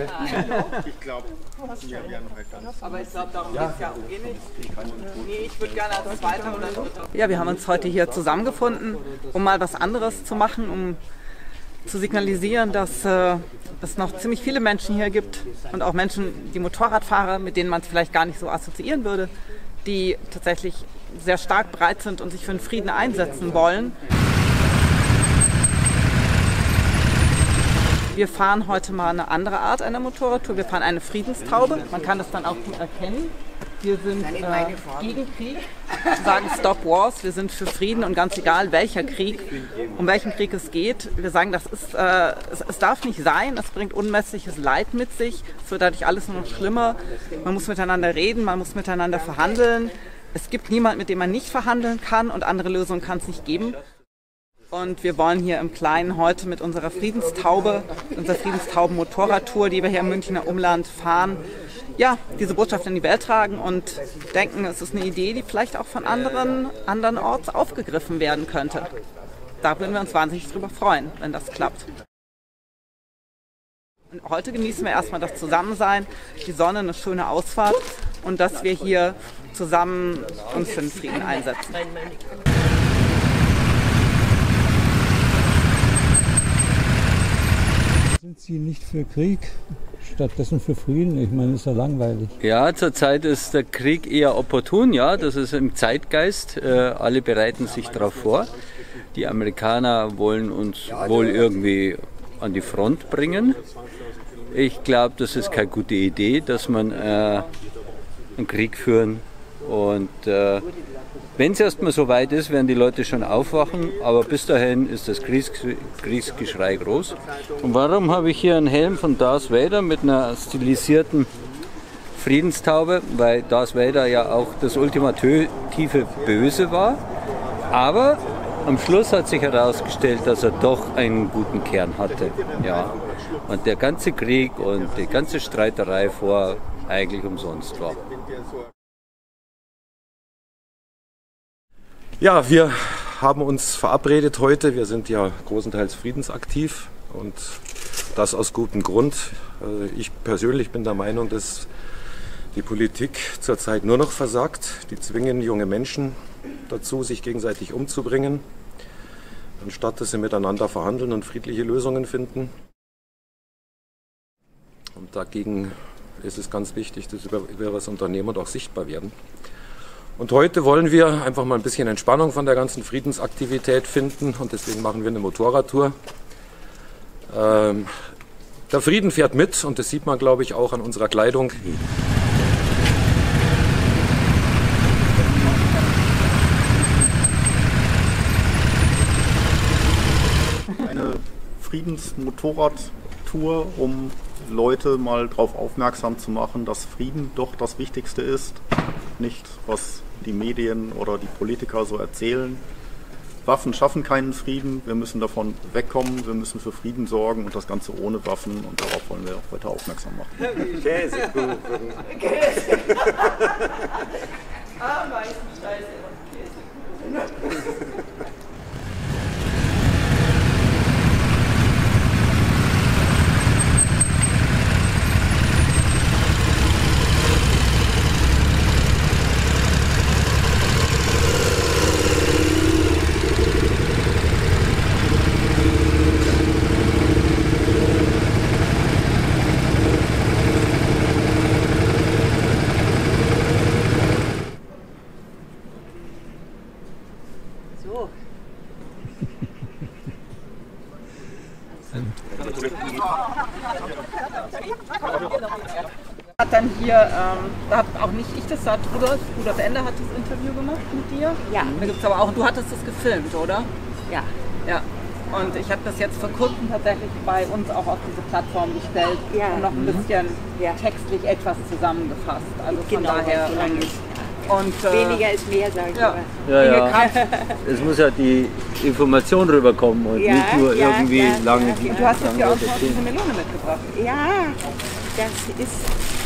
Ich glaube, wir werden heute ganz. Aber ich glaube, darum geht es ja auch eh nicht. Nee, ich würde gerne als Zweiter oder Dritter. Ja, wir haben uns heute hier zusammengefunden, um mal was anderes zu machen, um zu signalisieren, dass es noch ziemlich viele Menschen hier gibt und auch Menschen, die Motorradfahrer, mit denen man es vielleicht gar nicht so assoziieren würde, die tatsächlich sehr stark bereit sind und sich für den Frieden einsetzen wollen. Wir fahren heute mal eine andere Art einer Motorradtour. Wir fahren eine Friedenstaube. Man kann das dann auch gut erkennen. Wir sind gegen Krieg, wir sagen Stop Wars. Wir sind für Frieden und ganz egal, welcher Krieg, um welchen Krieg es geht. Wir sagen, es darf nicht sein, es bringt unmessliches Leid mit sich. Es wird dadurch alles nur noch schlimmer. Man muss miteinander reden, man muss miteinander verhandeln. Es gibt niemanden, mit dem man nicht verhandeln kann und andere Lösungen kann es nicht geben. Und wir wollen hier im Kleinen heute mit unserer Friedenstaube, unserer Friedenstauben-Motorradtour, die wir hier im Münchner Umland fahren, ja, diese Botschaft in die Welt tragen und denken, es ist eine Idee, die vielleicht auch von andernorts aufgegriffen werden könnte. Da würden wir uns wahnsinnig drüber freuen, wenn das klappt. Und heute genießen wir erstmal das Zusammensein, die Sonne, eine schöne Ausfahrt und dass wir hier zusammen uns für den Frieden einsetzen. Sind Sie nicht für Krieg, stattdessen für Frieden? Ich meine, ist ja langweilig. Ja, zurzeit ist der Krieg eher opportun, ja, das ist im Zeitgeist. Alle bereiten sich darauf vor. Die Amerikaner wollen uns wohl irgendwie an die Front bringen. Ich glaube, das ist keine gute Idee, dass man einen Krieg führen. Und wenn es erstmal so weit ist, werden die Leute schon aufwachen, aber bis dahin ist das Kriegsgeschrei groß. Und warum habe ich hier einen Helm von Darth Vader mit einer stilisierten Friedenstaube? Weil Darth Vader ja auch das ultimative Böse war. Aber am Schluss hat sich herausgestellt, dass er doch einen guten Kern hatte. Ja. Und der ganze Krieg und die ganze Streiterei vor eigentlich umsonst war. Ja, wir haben uns verabredet heute. Wir sind ja großenteils friedensaktiv und das aus gutem Grund. Ich persönlich bin der Meinung, dass die Politik zurzeit nur noch versagt. Die zwingen junge Menschen dazu, sich gegenseitig umzubringen, anstatt dass sie miteinander verhandeln und friedliche Lösungen finden. Und dagegen ist es ganz wichtig, dass wir was unternehmen und auch sichtbar werden. Und heute wollen wir einfach mal ein bisschen Entspannung von der ganzen Friedensaktivität finden und deswegen machen wir eine Motorradtour. Der Frieden fährt mit und das sieht man, glaube ich, auch an unserer Kleidung. Eine Friedensmotorradtour, um Leute mal darauf aufmerksam zu machen, dass Frieden doch das Wichtigste ist, nicht was die Medien oder die Politiker so erzählen. Waffen schaffen keinen Frieden, wir müssen davon wegkommen, wir müssen für Frieden sorgen und das Ganze ohne Waffen und darauf wollen wir auch heute aufmerksam machen. Käsekuchen. Hat dann hier, da habe auch nicht ich das, Rudolf Ender hat das Interview gemacht mit dir. Ja. Da gibt's aber auch, du hattest das gefilmt, oder? Ja. Ja. Und ich habe das jetzt vor kurzem tatsächlich bei uns auch auf diese Plattform gestellt und noch ein bisschen textlich etwas zusammengefasst. Also von daher. Und, weniger ist mehr, sage ich mal. Ja. Es muss ja die Information rüberkommen und nicht nur irgendwie lange. Du hast jetzt ja auch diese Melone mitgebracht. Ja, das ist